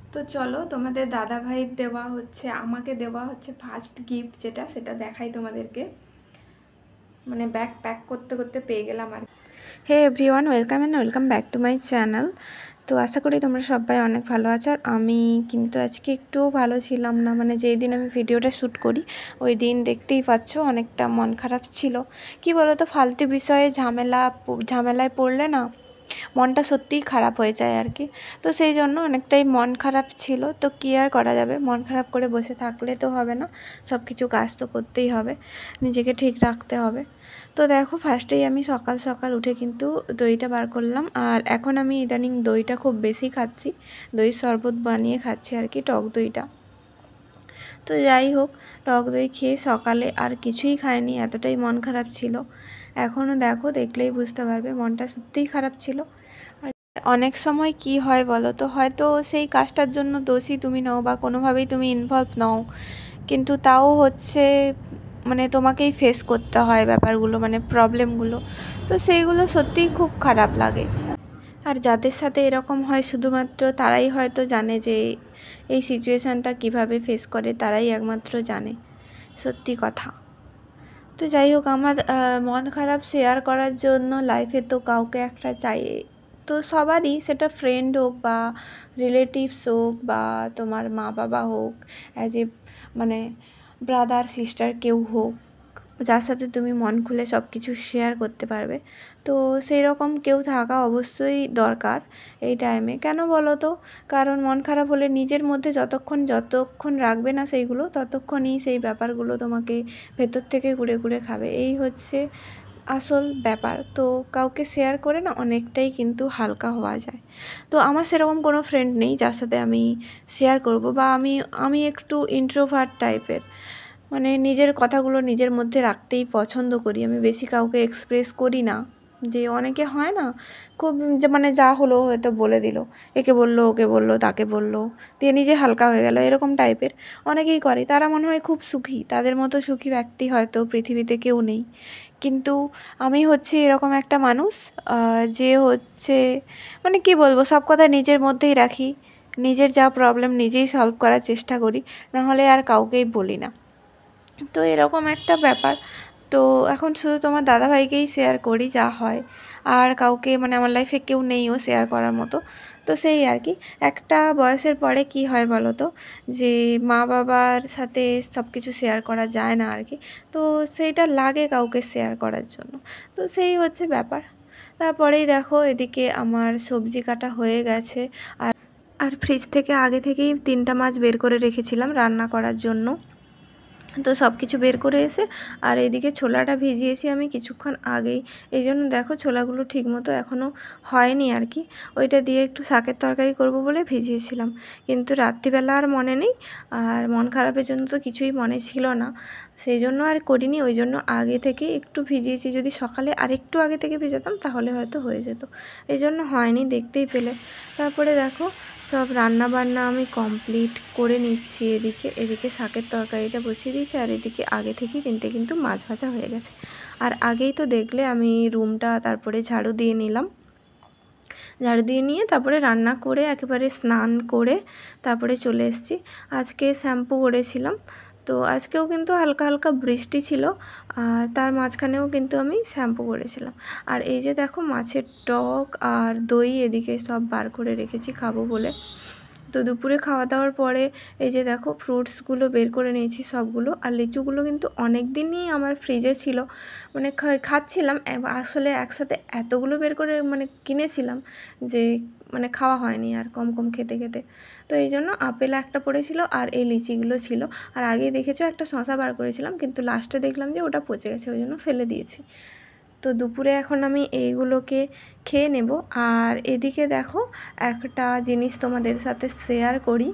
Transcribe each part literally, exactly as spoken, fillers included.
তো চলো তোমাদের দাদা ভাইয়ের দেওয়া হচ্ছে, আমাকে দেওয়া হচ্ছে ফার্স্ট গিফট যেটা, সেটা দেখাই তোমাদেরকে। মানে ব্যাগ প্যাক করতে করতে পেয়ে গেলাম আর। Hey everyone, welcome and welcome back to my channel. তো আশা করি তোমরা সবাই অনেক ভালো আছো। আর আমি কিন্তু আজকে একটুও ভালো ছিলাম না, মানে যেই দিন আমি ভিডিওটা শ্যুট করি ওই দিন দেখতেই পাচ্ছ অনেকটা মন খারাপ ছিল। কি বলো তো, ফালতু বিষয়ে ঝামেলা ঝামেলায় পড়লে না মনটা সত্যিই খারাপ হয়ে যায় আর কি। তো সেই জন্য অনেকটাই মন খারাপ ছিল। তো কী আর করা যাবে, মন খারাপ করে বসে থাকলে তো হবে না, সব কিছু কাজ তো করতেই হবে, নিজেকে ঠিক রাখতে হবে। তো দেখো ফার্স্টেই আমি সকাল সকাল উঠে কিন্তু দইটা বার করলাম। আর এখন আমি ইদানিং দইটা খুব বেশি খাচ্ছি, দই শরবত বানিয়ে খাচ্ছি আর কি, টক দইটা। তো যাই হোক, টক দই খেয়ে সকালে আর কিছুই খাইনি, এতটাই মন খারাপ ছিল। এখনও দেখো, দেখলেই বুঝতে পারবে মনটা সত্যিই খারাপ ছিল। আর অনেক সময় কি হয় বলো তো, হয়তো সেই কাজটার জন্য দোষী তুমি নাও বা কোনোভাবেই তুমি ইনভলভ নাও, কিন্তু তাও হচ্ছে মানে তোমাকেই ফেস করতে হয় ব্যাপারগুলো, মানে প্রবলেমগুলো। তো সেইগুলো সত্যিই খুব খারাপ লাগে। আর যাদের সাথে এরকম হয় শুধুমাত্র তারাই হয়তো জানে যে এই সিচুয়েশানটা কিভাবে ফেস করে, তারাই একমাত্র জানে সত্যি কথা। তো যাই হোক, আমার মন খারাপ শেয়ার করার জন্য লাইফে তো কাউকে একটা চাই, তো সবারই, সেটা ফ্রেন্ড হোক বা রিলেটিভস হোক বা তোমার মা বাবা হোক, অ্যাজ এ মানে ব্রাদার সিস্টার কেউ হোক, যার সাথে তুমি মন খুলে সব কিছু শেয়ার করতে পারবে। তো সেই রকম কেউ থাকা অবশ্যই দরকার এই টাইমে। কেন বলো তো, কারণ মন খারাপ হলে নিজের মধ্যে যতক্ষণ যতক্ষণ রাখবে না সেইগুলো, ততক্ষণই সেই ব্যাপারগুলো তোমাকে ভেতর থেকে ঘুরে ঘুরে খাবে, এই হচ্ছে আসল ব্যাপার। তো কাউকে শেয়ার করে না অনেকটাই কিন্তু হালকা হওয়া যায়। তো আমার সেরকম কোনো ফ্রেন্ড নেই যার সাথে আমি শেয়ার করব, বা আমি আমি একটু ইন্ট্রোভার্ট টাইপের, মানে নিজের কথাগুলো নিজের মধ্যে রাখতেই পছন্দ করি, আমি বেশি কাউকে এক্সপ্রেস করি না। যে অনেকে হয় না খুব, যে মানে যা হলো হয়তো বলে দিল, একে বললো ওকে বললো তাকে বললো, দিয়ে নিজে হালকা হয়ে গেল, এরকম টাইপের অনেকেই করে। তারা মনে হয় খুব সুখী, তাদের মতো সুখী ব্যক্তি হয়তো পৃথিবীতে কেউ নেই। কিন্তু আমি হচ্ছি এরকম একটা মানুষ, যে হচ্ছে মানে কি বলবো, সব কথা নিজের মধ্যেই রাখি, নিজের যা প্রবলেম নিজেই সলভ করার চেষ্টা করি, নাহলে আর কাউকেই বলি না। তো এরকম একটা ব্যাপার। তো এখন শুধু তোমার দাদাভাইকেই শেয়ার করি যা হয়, আর কাউকে মানে আমার লাইফে কেউ নেইও শেয়ার করার মতো। তো সেই আর কি, একটা বয়সের পরে কি হয় বলো তো, যে মা বাবার সাথে সব কিছু শেয়ার করা যায় না আর কি। তো সেইটা লাগে কাউকে শেয়ার করার জন্য। তো সেই হচ্ছে ব্যাপার। তারপরেই দেখো এদিকে আমার সবজি কাটা হয়ে গেছে। আর আর ফ্রিজ থেকে আগে থেকেই তিনটা মাছ বের করে রেখেছিলাম রান্না করার জন্য। তো সব কিছু বের করে এসে আর এদিকে ছোলাটা ভিজিয়েছি আমি কিছুক্ষণ আগেই, এই জন্য দেখো ছোলাগুলো ঠিকমতো এখনও হয়নি আর কি। ওইটা দিয়ে একটু শাকের তরকারি করব বলে ভিজিয়েছিলাম, কিন্তু রাত্রিবেলা আর মনে নেই, আর মন খারাপের জন্য তো কিছুই মনে ছিল না, সেই জন্য আর করিনি। ওই জন্য আগে থেকে একটু ভিজিয়েছি, যদি সকালে আরেকটু আগে থেকে ভেজাতাম তাহলে হয়তো হয়ে যেত, এই জন্য হয়নি, দেখতেই পেলে। তারপরে দেখো সব রান্না বান্না আমি কমপ্লিট করে নিচ্ছি। এদিকে এদিকে শাকের তরকারিটা বসিয়ে দিয়েছি, আর এদিকে আগে থেকেই তিনটে কিন্তু মাছ ভাজা হয়ে গেছে। আর আগেই তো দেখলে আমি রুমটা তারপরে ঝাড়ু দিয়ে নিলাম, ঝাড়ু দিয়ে নিয়ে তারপরে রান্না করে একেবারে স্নান করে তারপরে চলে এসেছি। আজকে শ্যাম্পু করেছিলাম, তো আজকেও কিন্তু হালকা হালকা বৃষ্টি ছিল, আর তার মাঝখানেও কিন্তু আমি শ্যাম্পু করেছিলাম। আর এই যে দেখো মাছের টক আর দই এদিকে সব বার করে রেখেছি খাবো বলে। তো দুপুরে খাওয়া দাওয়ার পরে এই যে দেখো ফ্রুটসগুলো বের করে নিয়েছি সবগুলো, আর লিচুগুলো কিন্তু অনেক দিনই আমার ফ্রিজে ছিল, মানে খাচ্ছিলাম, আসলে একসাথে এতগুলো বের করে মানে কিনেছিলাম যে মানে খাওয়া হয়নি আর, কম কম খেতে খেতে। তো এই জন্য আপেল একটা পড়েছিল আর এই লিচিগুলো ছিল। আর আগেই দেখেছো একটা শশা বার করেছিলাম, কিন্তু লাস্টে দেখলাম যে ওটা পচে গেছে, ওই জন্য ফেলে দিয়েছি। তো দুপুরে এখন আমি এইগুলোকে খেয়ে নেব। আর এদিকে দেখো একটা জিনিস তোমাদের সাথে শেয়ার করি।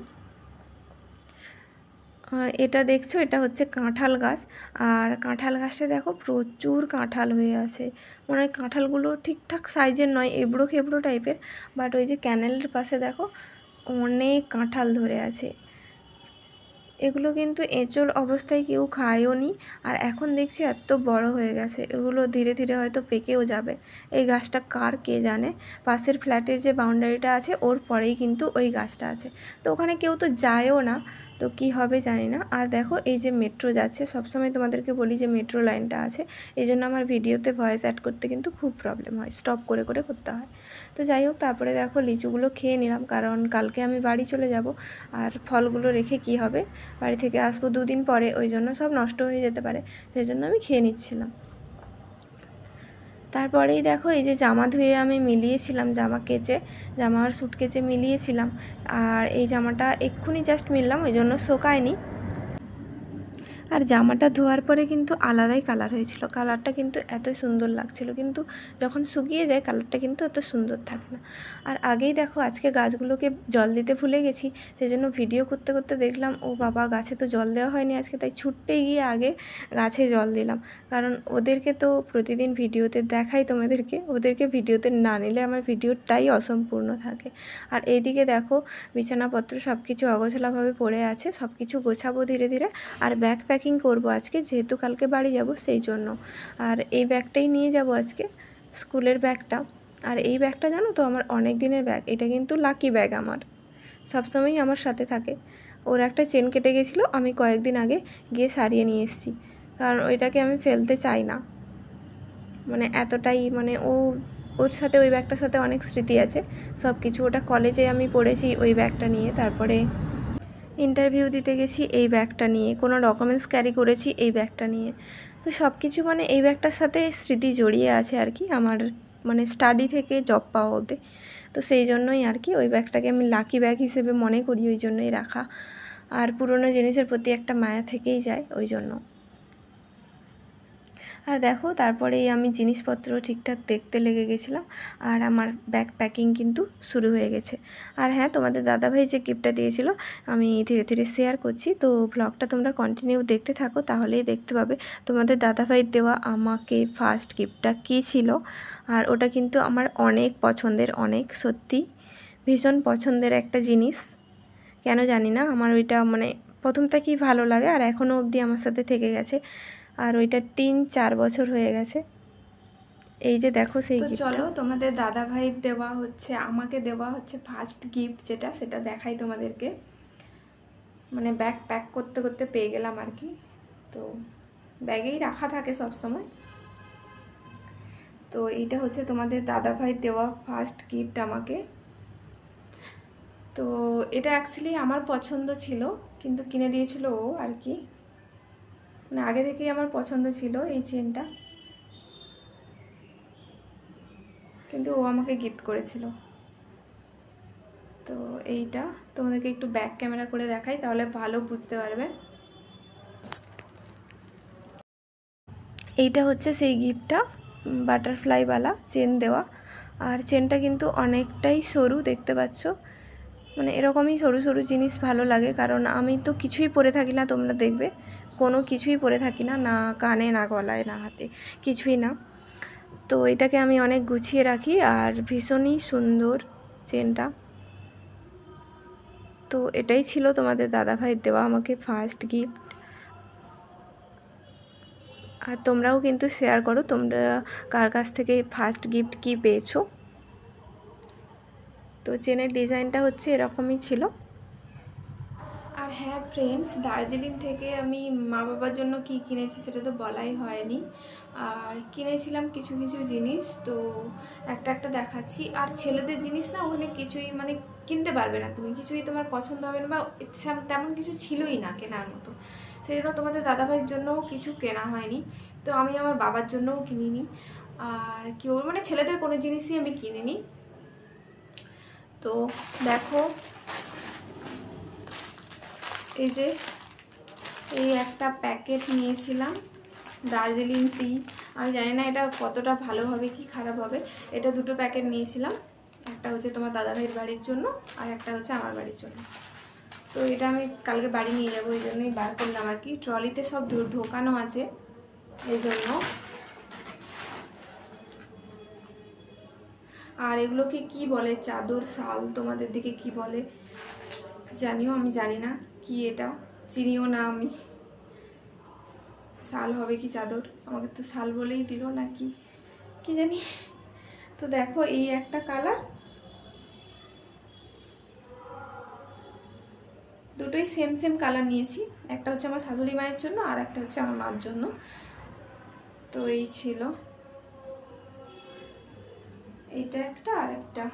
এটা দেখছো, এটা হচ্ছে কাঁঠাল গাছ, আর কাঁঠাল গাছটা দেখো প্রচুর কাঁঠাল হয়ে আছে, মনে হয় কাঁঠালগুলো ঠিকঠাক সাইজের নয়, এবড়ো খেবড়ো টাইপের, বাট ওই যে ক্যানেলের পাশে দেখো অনেক কাঁঠাল ধরে আছে। এগুলো কিন্তু এঁচোড় অবস্থায় কেউ খায়ও নি, আর এখন দেখছি এত বড় হয়ে গেছে। এগুলো ধীরে ধীরে হয়তো পেকেও যাবে। এই গাছটা কার কে জানে। পাশের ফ্ল্যাটের যে বাউন্ডারিটা আছে ওর পরেই কিন্তু ওই গাছটা আছে, তো ওখানে কেউ তো যায়ও না, তো কি হবে জানি না। আর দেখো এই যে মেট্রো যাচ্ছে, সবসময় তোমাদেরকে বলি যে মেট্রো লাইনটা আছে, এই জন্য আমার ভিডিওতে ভয়েস অ্যাড করতে কিন্তু খুব প্রবলেম হয়, স্টপ করে করে করতে হয়। তো যাই হোক, তারপরে দেখো লিচুগুলো খেয়ে নিলাম, কারণ কালকে আমি বাড়ি চলে যাব, আর ফলগুলো রেখে কি হবে, বাড়ি থেকে আসবো দুদিন পরে, ওই জন্য সব নষ্ট হয়ে যেতে পারে, সেই জন্য আমি খেয়ে নিচ্ছিলাম। তারপরেই দেখো এই যে জামা ধুয়ে আমি মিলিয়েছিলাম, জামা কেচে, জামা আর স্যুট কেচে মিলিয়েছিলাম, আর এই জামাটা এক্ষুনি জাস্ট মিললাম, ওই জন্য শোকায়নি। আর জামাটা ধোয়ার পরে কিন্তু আলাদাই কালার হয়েছিল, কালারটা কিন্তু এত সুন্দর লাগছিল, কিন্তু যখন শুকিয়ে যায় কালারটা কিন্তু এত সুন্দর থাকে না। আর আগেই দেখো আজকে গাছগুলোকে জল দিতে ভুলে গেছি, সেই জন্য ভিডিও করতে করতে দেখলাম ও বাবা গাছে তো জল দেওয়া হয়নি আজকে, তাই ছুটতে গিয়ে আগে গাছে জল দিলাম, কারণ ওদেরকে তো প্রতিদিন ভিডিওতে দেখাই তোমাদেরকে, ওদেরকে ভিডিওতে না নিলে আমার ভিডিওটাই অসম্পূর্ণ থাকে। আর এইদিকে দেখো বিছানাপত্র সব কিছু অগোছালাভাবে পড়ে আছে, সব কিছু গোছাবো ধীরে ধীরে। আর ব্যাগ প্যাকিং করব আজকে, যেহেতু কালকে বাড়ি যাব সেই জন্য। আর এই ব্যাগটাই নিয়ে যাব আজকে, স্কুলের ব্যাগটা। আর এই ব্যাগটা জানো তো আমার অনেক দিনের ব্যাগ, এটা কিন্তু লাকি ব্যাগ, আমার সবসময়ই আমার সাথে থাকে। ওর একটা চেন কেটে গেছিলো, আমি কয়েকদিন আগে গিয়ে সারিয়ে নিয়ে এসেছি, কারণ ওইটাকে আমি ফেলতে চাই না, মানে এতটাই মানে ও ওর সাথে ওই ব্যাগটার সাথে অনেক স্মৃতি আছে সব কিছু। ওটা কলেজে আমি পড়েছি ওই ব্যাগটা নিয়ে, তারপরে ইন্টারভিউ দিতে গেছি এই ব্যাগটা নিয়ে, কোনো ডকুমেন্টস ক্যারি করেছি এই ব্যাগটা নিয়ে, তো সব কিছু মানে এই ব্যাগটার সাথে স্মৃতি জড়িয়ে আছে আর কি আমার, মানে স্টাডি থেকে জব পাওয়া হতে। তো সেই জন্যই আর কি ওই ব্যাগটাকে আমি লাকি ব্যাগ হিসেবে মনে করি, ওই জন্যই রাখা। আর পুরনো জিনিসের প্রতি একটা মায়া থেকেই যায় ওই জন্য। আর দেখো তারপরেই আমি জিনিসপত্র ঠিকঠাক দেখতে লেগে গেছিলাম, আর আমার ব্যাগ প্যাকিং কিন্তু শুরু হয়ে গেছে। আর হ্যাঁ, তোমাদের দাদাভাই যে গিফটটা দিয়েছিল আমি ধীরে ধীরে শেয়ার করছি, তো ব্লগটা তোমরা কন্টিনিউ দেখতে থাকো, তাহলেই দেখতে পাবে তোমাদের দাদাভাই দেওয়া আমাকে ফার্স্ট গিফটটা কী ছিল। আর ওটা কিন্তু আমার অনেক পছন্দের, অনেক সত্যি ভীষণ পছন্দের একটা জিনিস, কেন জানি না আমার ওইটা মানে প্রথম থেকেই ভালো লাগে, আর এখনও অবধি আমার সাথে থেকে গেছে, আর ওইটা তিন চার বছর হয়ে গেছে। এই যে দেখো সেই গিফট। চলো তোমাদের দাদা ভাইয়ের দেওয়া হচ্ছে, আমাকে দেওয়া হচ্ছে ফার্স্ট গিফট যেটা, সেটা দেখাই তোমাদেরকে। মানে ব্যাগ প্যাক করতে করতে পেয়ে গেলাম আর কি, তো ব্যাগেই রাখা থাকে সব সময়। তো এইটা হচ্ছে তোমাদের দাদা ভাইয়ের দেওয়া ফার্স্ট গিফট আমাকে। তো এটা অ্যাকচুয়ালি আমার পছন্দ ছিল, কিন্তু কিনে দিয়েছিল ও আর কি, মানে আগে থেকেই আমার পছন্দ ছিল এই চেনটা, কিন্তু ও আমাকে গিফট করেছিল। তো এইটা তোমাদেরকে একটু ব্যাক ক্যামেরা করে দেখাই, তাহলে ভালো বুঝতে পারবে। এইটা হচ্ছে সেই গিফটটা, বাটারফ্লাইওয়ালা চেন দেওয়া, আর চেনটা কিন্তু অনেকটাই সরু দেখতে পাচ্ছ, মানে এরকমই সরু সরু জিনিস ভালো লাগে, কারণ আমি তো কিছুই পরে থাকি না, তোমরা দেখবে কোনো কিছুই পরে থাকি না, না কানে না গলায় না হাতে, কিছুই না। তো এটাকে আমি অনেক গুছিয়ে রাখি, আর ভীষণই সুন্দর চেনটা। তো এটাই ছিল তোমাদের দাদাভাইয়ের দেওয়া আমাকে ফার্স্ট গিফট। আর তোমরাও কিন্তু শেয়ার করো তোমরা কার কাছ থেকে ফার্স্ট গিফট কি পেয়েছো। তো চেনের ডিজাইনটা হচ্ছে এরকমই ছিল। আর হ্যাঁ ফ্রেন্ডস, দার্জিলিং থেকে আমি মা বাবার জন্য কি কিনেছি সেটা তো বলাই হয়নি, আর কিনেছিলাম কিছু কিছু জিনিস, তো একটা একটা দেখাচ্ছি। আর ছেলেদের জিনিস না ওখানে কিছুই মানে কিনতে পারবে না তুমি, কিছুই তোমার পছন্দ হবে না, বা ইচ্ছা তেমন কিছু ছিলই না কেনার মতো, সেই জন্য তোমাদের দাদাভাইয়ের জন্যও কিছু কেনা হয়নি। তো আমি আমার বাবার জন্যও কিনিনি, আর কি বলবো মানে ছেলেদের কোনো জিনিসই আমি কিনিনি। তো দেখো এই যে এই একটা প্যাকেট নিয়েছিলাম দার্জিলিং টি, আমি জানি না এটা কতটা ভালো হবে কি খারাপ হবে, এটা দুটো প্যাকেট নিয়েছিলাম, একটা হচ্ছে তোমার দাদাভাইয়ের বাড়ির জন্য আর একটা হচ্ছে আমার বাড়ির জন্য। তো এটা আমি কালকে বাড়ি নিয়ে যাবো, এই জন্যই বার করলাম আর কি, ট্রলিতে সব ঢোকানো আছে এই জন্য। আর এগুলোকে কি বলে, চাদর শাল তোমাদের দিকে কি বলে জানিও, আমি জানি না কি এটা, চিনিও না আমি। শাল হবে কি চাদর, আমাকে তো শাল বলেই দিল নাকি কি জানি। তো দেখো এই একটা কালার, দুটোই সেম সেম কালার নিয়েছি। একটা হচ্ছে আমার শাশুড়ি মায়ের জন্য আর একটা হচ্ছে আমার মার জন্য। তো এই ছিল, এইটা একটা আর একটা।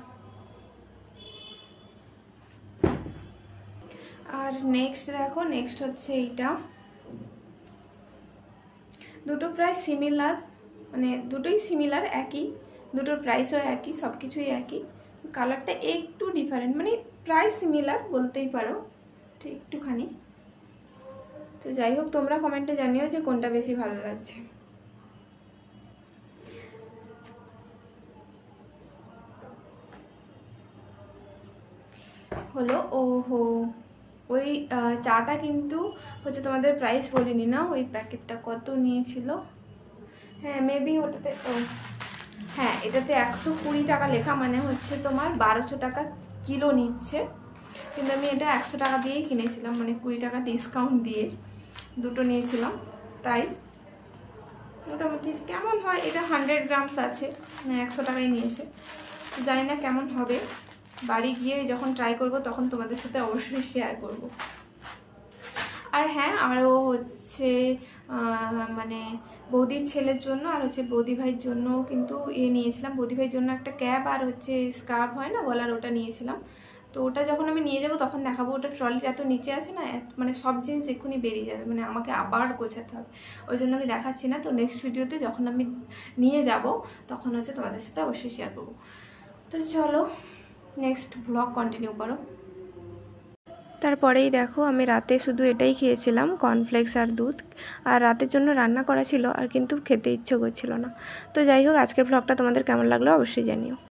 আর নেক্সট দেখো, নেক্সট হচ্ছে এইটা। দুটো প্রায় সিমিলার, মানে দুটোই সিমিলার, একই, দুটোর প্রাইসও একই, সব কিছুই একই। কালারটা একটু ডিফারেন্ট, মানে প্রায় সিমিলার বলতেই পারো, ঠিক একটুখানি। তো যাই হোক, তোমরা কমেন্টে জানিও যে কোনটা বেশি ভালো লাগছে। হলো ওহো, ওই চাটা কিন্তু হচ্ছে তোমাদের প্রাইস বলিনি না, ওই প্যাকেটটা কত নিয়েছিল। হ্যাঁ মেবি ওটাতে, ও হ্যাঁ এটাতে একশো কুড়ি টাকা লেখা, মানে হচ্ছে তোমার বারোশো টাকা কিলো নিচ্ছে। কিন্তু আমি এটা একশো টাকা দিয়েই কিনেছিলাম, মানে কুড়ি টাকা ডিসকাউন্ট দিয়ে দুটো নিয়েছিলাম। তাই মোটামুটি কেমন হয়, এটা হান্ড্রেড গ্রামস আছে, মানে একশো টাকাই নিয়েছে। জানি না কেমন হবে, বাড়ি গিয়ে যখন ট্রাই করব তখন তোমাদের সাথে অবশ্যই শেয়ার করব। আর হ্যাঁ, আরও হচ্ছে মানে বৌদির ছেলের জন্য আর হচ্ছে বৌদি ভাইয়ের জন্য কিন্তু এ নিয়েছিলাম। বৌদি ভাইয়ের জন্য একটা ক্যাপ আর হচ্ছে স্কার্ফ হয় না গলার, ওটা নিয়েছিলাম। তো ওটা যখন আমি নিয়ে যাব তখন দেখাবো। ওটা ট্রলির এত নিচে আছে না, মানে সব জিনিস এক্ষুনি বেরিয়ে যাবে, মানে আমাকে আবার গোছাতে হবে। ওই জন্য আমি দেখাচ্ছি না। তো নেক্সট ভিডিওতে যখন আমি নিয়ে যাব তখন হচ্ছে তোমাদের সাথে অবশ্যই শেয়ার করবো। তো চলো নেক্সট ব্লগ কন্টিনিউ করো। তারপরেই দেখো আমি রাতে শুধু এটাই খেয়েছিলাম, কর্নফ্লেক্স আর দুধ। আর রাতের জন্য রান্না করা ছিল, আর কিন্তু খেতে ইচ্ছে করছিল না। তো যাই হোক, আজকের ব্লগটা তোমাদের কেমন লাগলো অবশ্যই জানিও।